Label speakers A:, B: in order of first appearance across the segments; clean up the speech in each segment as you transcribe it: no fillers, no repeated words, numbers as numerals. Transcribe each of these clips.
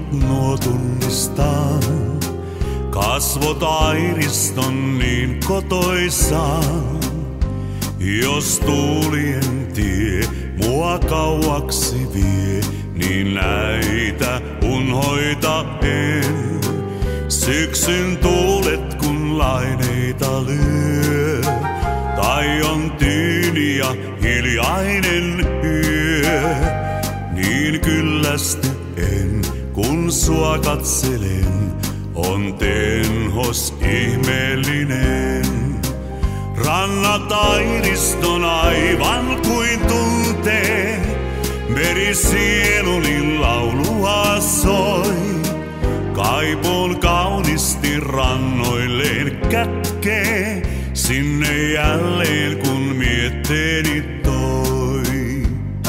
A: nuo tunnistan. Kasvot airiston niin kotoisaan. Jos tuulien tie mua kauaksi vie, niin näitä unhoita en. Syksyn tuulet kun laineita lyö, tai on tyyni ja hiljainen yö, niin kyllästy en, kun sua katselen, on tenhos ihmeellinen. Rannat airiston aivan kuin tuntee, meri sieluni laulua soi. Kaipuun kaunisti rannoilleen kätkee, sinne jälleen kun mietteeni toi.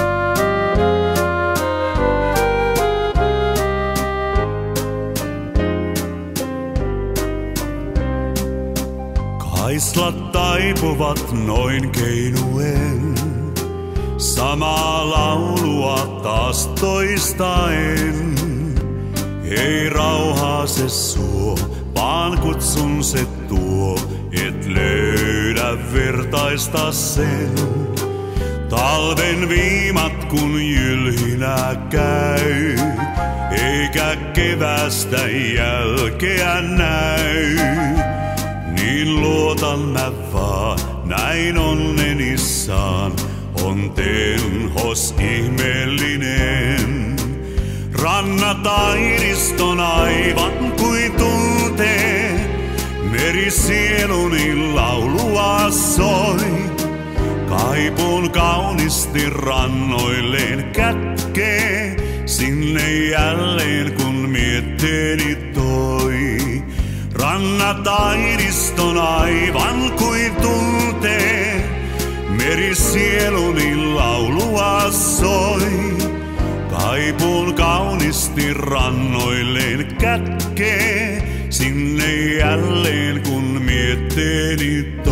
A: Kaislat taipuvat noin keinuen, samaa laulua taas toistaen. Ei rauhaa se suo, vaan kutsun se tuo, et löydä vertaista sen. Talven viimat kun jylhinä käy, eikä kevästä jälkeä näy, niin luotan mä vaan, näin onnenissaan, on tenhos ihmeellinen. Rannat airiston aivan kuin tuntee, meri sieluni laulua soi. Kaipuun kaunisti rannoilleen kätkee, sinne jälleen kun mietteeni toi. Rannat airiston aivan kuin tuntee, meri sieluni laulua soi. Kaipuun kaunisti rannoilleen kätkee, sinne jälleen kun mietteeni toi.